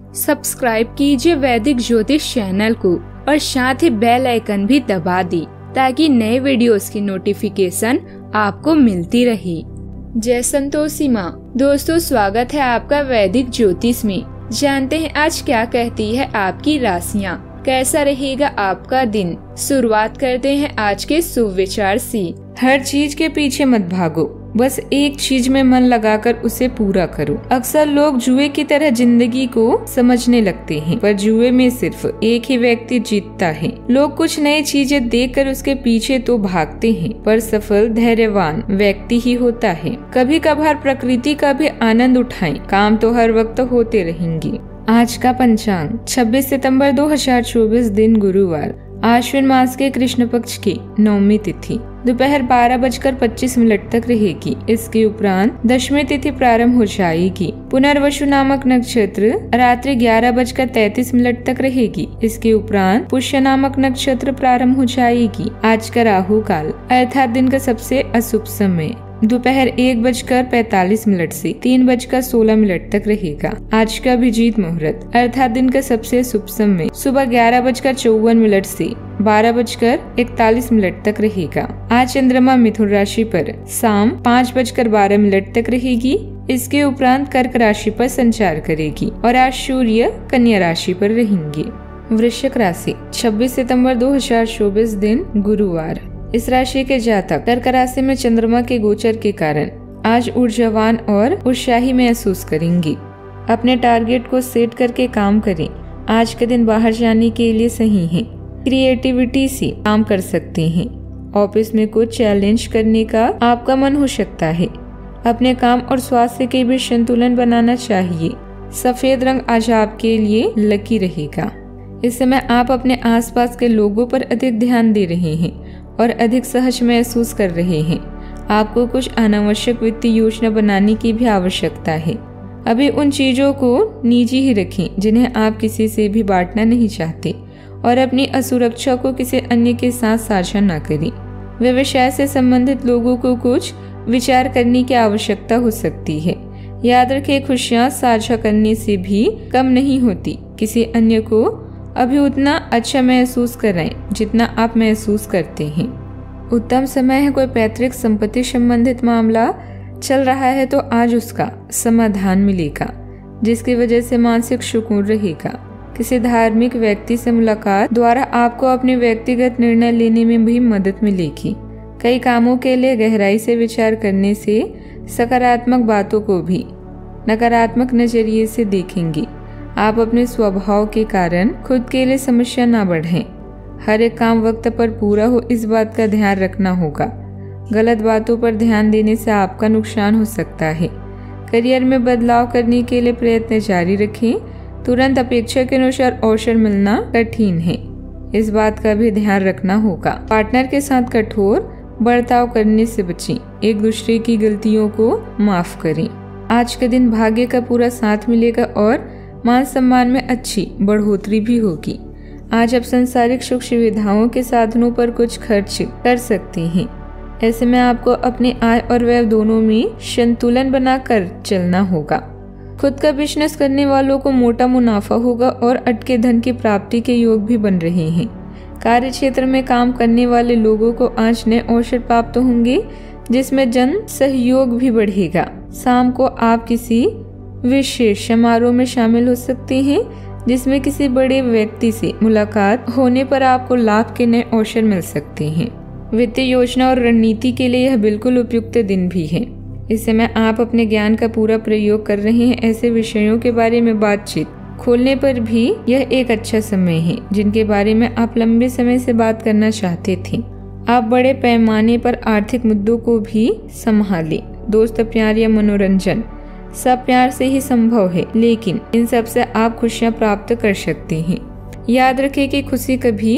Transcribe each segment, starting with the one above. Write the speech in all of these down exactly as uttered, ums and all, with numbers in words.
Subscribe कीजिए वैदिक ज्योतिष चैनल को और साथ ही बेल आइकन भी दबा दी ताकि नए वीडियोस की नोटिफिकेशन आपको मिलती रहे। जय संतोषी माँ। दोस्तों, स्वागत है आपका वैदिक ज्योतिष में। जानते हैं आज क्या कहती है आपकी राशियाँ, कैसा रहेगा आपका दिन। शुरुआत करते हैं आज के सुविचार से। हर चीज के पीछे मत भागो, बस एक चीज में मन लगाकर उसे पूरा करो। अक्सर लोग जुए की तरह जिंदगी को समझने लगते हैं, पर जुए में सिर्फ एक ही व्यक्ति जीतता है। लोग कुछ नई चीजें देखकर उसके पीछे तो भागते हैं, पर सफल धैर्यवान व्यक्ति ही होता है। कभी कभार प्रकृति का भी आनंद उठाएं, काम तो हर वक्त होते रहेंगे। आज का पंचांग छब्बीस सितंबर दो हजार चौबीस, दिन गुरुवार, आश्विन मास के कृष्ण पक्ष की नौमी तिथि दोपहर बारह बजकर पच्चीस मिनट तक रहेगी। इसके उपरांत दशमी तिथि प्रारंभ हो जाएगी। पुनर्वसु नामक नक्षत्र रात्रि ग्यारह बजकर तैतीस मिनट तक रहेगी। इसके उपरांत पुष्य नामक नक्षत्र प्रारंभ हो जाएगी। आज का राहु काल अर्थात दिन का सबसे अशुभ समय दोपहर एक बजकर पैतालीस मिनट से तीन बजकर सोलह मिनट तक रहेगा। आज का अभिजीत मुहूर्त अर्थात दिन का सबसे शुभ समय सुबह ग्यारह बजकर चौवन मिनट से बारह बजकर इकतालीस मिनट तक रहेगा। आज चंद्रमा मिथुन राशि पर शाम पाँच बजकर बारह मिनट तक रहेगी। इसके उपरांत कर्क राशि पर संचार करेगी और आज सूर्य कन्या राशि पर रहेंगे। वृश्चिक राशि छब्बीस सितंबर दो हजार चौबीस, दिन गुरुवार। इस राशि के जातक कर्क राशि में चंद्रमा के गोचर के कारण आज ऊर्जावान और उत्साही महसूस करेंगे। अपने टारगेट को सेट करके काम करें। आज के दिन बाहर जाने के लिए सही है। क्रिएटिविटी से काम कर सकते हैं। ऑफिस में कुछ चैलेंज करने का आपका मन हो सकता है। अपने काम और स्वास्थ्य के बीच संतुलन बनाना चाहिए। सफेद रंग आज आपके लिए लकी रहेगा। इस समय आप अपने आसपास के लोगों पर अधिक ध्यान दे रहे हैं और अधिक सहज महसूस कर रहे हैं। आपको कुछ अनावश्यक वित्तीय योजना बनाने की भी आवश्यकता है। अभी उन चीजों को निजी ही रखें जिन्हें आप किसी से भी बांटना नहीं चाहते और अपनी असुरक्षा को किसी अन्य के साथ साझा न करें। व्यवसाय से संबंधित लोगों को कुछ विचार करने की आवश्यकता हो सकती है। याद रखें, खुशियाँ साझा करने से भी कम नहीं होती। किसी अन्य को अभी उतना अच्छा महसूस कराएं जितना आप महसूस करते हैं। उत्तम समय है। कोई पैतृक संपत्ति संबंधित मामला चल रहा है तो आज उसका समाधान मिलेगा, जिसकी वजह से मानसिक सुकून रहेगा। किसी धार्मिक व्यक्ति से मुलाकात द्वारा आपको अपने व्यक्तिगत निर्णय लेने में भी मदद मिलेगी। कई कामों के लिए गहराई से विचार करने से सकारात्मक बातों को भी नकारात्मक नजरिए से देखेंगे। आप अपने स्वभाव के कारण खुद के लिए समस्या ना बढ़ें। हर एक काम वक्त पर पूरा हो, इस बात का ध्यान रखना होगा। गलत बातों पर ध्यान देने से आपका नुकसान हो सकता है। करियर में बदलाव करने के लिए प्रयत्न जारी रखें। तुरंत अपेक्षा के अनुसार अवसर मिलना कठिन है, इस बात का भी ध्यान रखना होगा। पार्टनर के साथ कठोर बर्ताव करने से बचें। एक दूसरे की गलतियों को माफ करें। आज के दिन भाग्य का पूरा साथ मिलेगा और मान सम्मान में अच्छी बढ़ोतरी भी होगी। आज आप सांसारिक सुख सुविधाओं के साधनों पर कुछ खर्च कर सकते हैं। ऐसे में आपको अपने आय और व्यय दोनों में संतुलन बनाकर चलना होगा। खुद का बिजनेस करने वालों को मोटा मुनाफा होगा और अटके धन की प्राप्ति के योग भी बन रहे हैं। कार्य क्षेत्र में काम करने वाले लोगों को आज नए अवसर प्राप्त होंगे, जिसमें जन सहयोग भी बढ़ेगा। शाम को आप किसी विशेष समारोह में शामिल हो सकते हैं, जिसमें किसी बड़े व्यक्ति से मुलाकात होने पर आपको लाभ के नए अवसर मिल सकते हैं। वित्तीय योजना और रणनीति के लिए यह बिल्कुल उपयुक्त दिन भी है। इस समय आप अपने ज्ञान का पूरा प्रयोग कर रहे हैं। ऐसे विषयों के बारे में बातचीत खोलने पर भी यह एक अच्छा समय है जिनके बारे में आप लंबे समय से बात करना चाहते थे। आप बड़े पैमाने पर आर्थिक मुद्दों को भी संभालें। दोस्त, प्यार या मनोरंजन सब प्यार से ही संभव है, लेकिन इन सब से आप खुशियाँ प्राप्त कर सकते हैं। याद रखें कि खुशी कभी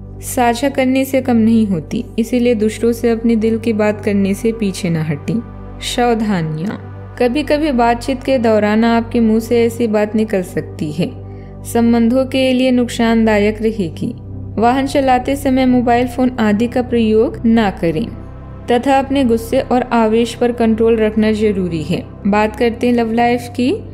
साझा करने से कम नहीं होती, इसीलिए दूसरों से अपने दिल की बात करने से पीछे न हटें। सावधानियाँ, कभी कभी बातचीत के दौरान आपके मुंह से ऐसी बात निकल सकती है, संबंधों के लिए नुकसानदायक रहेगी। वाहन चलाते समय मोबाइल फोन आदि का प्रयोग न करें तथा अपने गुस्से और आवेश पर कंट्रोल रखना जरूरी है। बात करते हैं लव लाइफ की,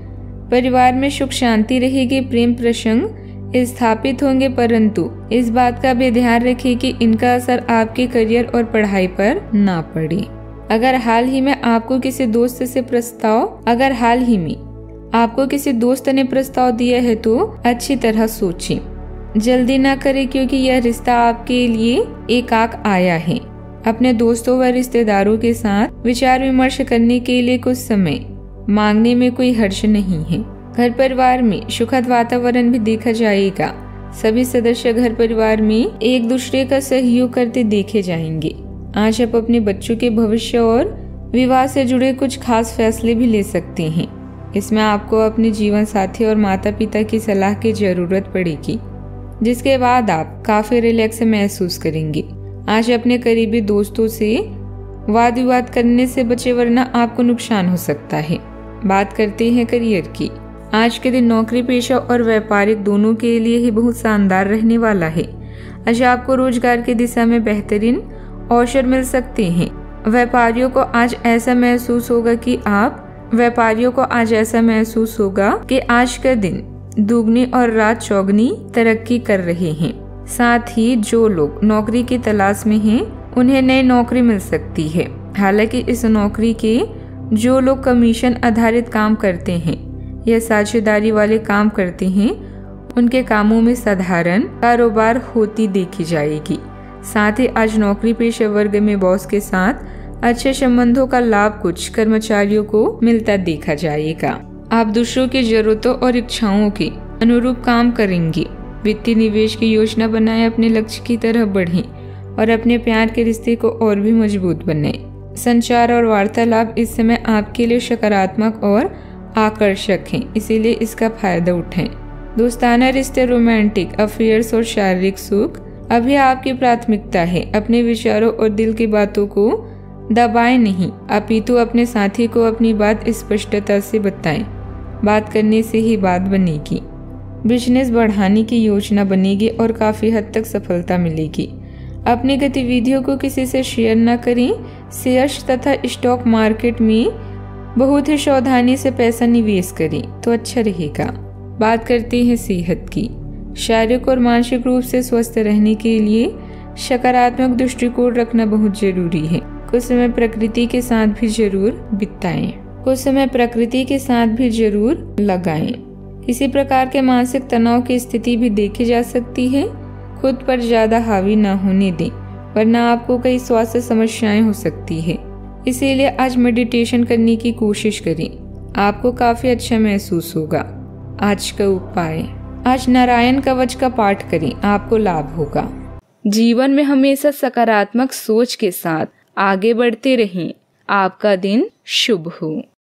परिवार में सुख शांति रहेगी, प्रेम प्रसंग स्थापित होंगे, परंतु इस बात का भी ध्यान रखिए कि इनका असर आपके करियर और पढ़ाई पर ना पड़े। अगर हाल ही में आपको किसी दोस्त से प्रस्ताव अगर हाल ही में आपको किसी दोस्त ने प्रस्ताव दिया है तो अच्छी तरह सोचें, जल्दी ना करें, क्योंकि यह रिश्ता आपके लिए एकाक आया है। अपने दोस्तों व रिश्तेदारों के साथ विचार विमर्श करने के लिए कुछ समय मांगने में कोई हर्ष नहीं है। घर परिवार में सुखद वातावरण भी देखा जाएगा। सभी सदस्य घर परिवार में एक दूसरे का सहयोग करते देखे जाएंगे। आज आप अपने बच्चों के भविष्य और विवाह से जुड़े कुछ खास फैसले भी ले सकते हैं। इसमें आपको अपने जीवन साथी और माता पिता की सलाह की जरूरत पड़ेगी, जिसके बाद आप काफी रिलैक्स महसूस करेंगे। आज अपने करीबी दोस्तों से वाद विवाद करने से बचे, वरना आपको नुकसान हो सकता है। बात करते हैं करियर की। आज के दिन नौकरी पेशा और व्यापारिक दोनों के लिए ही बहुत शानदार रहने वाला है। आज आपको रोजगार की दिशा में बेहतरीन अवसर मिल सकते हैं। व्यापारियों को आज ऐसा महसूस होगा कि आप व्यापारियों को आज ऐसा महसूस होगा कि आज का दिन दुगनी और रात चौगनी तरक्की कर रहे हैं। साथ ही जो लोग नौकरी की तलाश में हैं, उन्हें नई नौकरी मिल सकती है। हालांकि इस नौकरी के जो लोग कमीशन आधारित काम करते हैं या साझेदारी वाले काम करते हैं, उनके कामों में साधारण कारोबार होती देखी जाएगी। साथ ही आज नौकरी पेशा वर्ग में बॉस के साथ अच्छे संबंधों का लाभ कुछ कर्मचारियों को मिलता देखा जाएगा। आप दूसरों की जरूरतों और इच्छाओं के अनुरूप काम करेंगे। वित्तीय निवेश की योजना बनाएं, अपने लक्ष्य की तरफ बढ़ें और अपने प्यार के रिश्ते को और भी मजबूत बनाएं। संचार और वार्तालाप इस समय आपके लिए सकारात्मक और आकर्षक हैं, इसीलिए इसका फायदा उठाएं। दोस्ताना रिश्ते, रोमांटिक अफेयर्स और शारीरिक सुख अभी आपकी प्राथमिकता है। अपने विचारों और दिल की बातों को दबाएं नहीं, अपितु अपने साथी को अपनी बात स्पष्टता से बताएं। बात करने से ही बात बनेगी। बिजनेस बढ़ाने की योजना बनेगी और काफी हद तक सफलता मिलेगी। अपनी गतिविधियों को किसी से शेयर न करें। शेयर्स तथा स्टॉक मार्केट में बहुत ही सावधानी से पैसा निवेश करें तो अच्छा रहेगा। बात करते हैं सेहत की। शारीरिक और मानसिक रूप से स्वस्थ रहने के लिए सकारात्मक दृष्टिकोण रखना बहुत जरूरी है। कुछ समय प्रकृति के साथ भी जरूर बिताएं। कुछ समय प्रकृति के साथ भी जरूर लगाएं। किसी प्रकार के मानसिक तनाव की स्थिति भी देखी जा सकती है। खुद पर ज्यादा हावी न होने दें, वरना आपको कई स्वास्थ्य समस्याएं हो सकती है। इसीलिए आज मेडिटेशन करने की कोशिश करें, आपको काफी अच्छा महसूस होगा। आज का उपाय, आज नारायण कवच का पाठ करें, आपको लाभ होगा। जीवन में हमेशा सकारात्मक सोच के साथ आगे बढ़ते रहें। आपका दिन शुभ हो।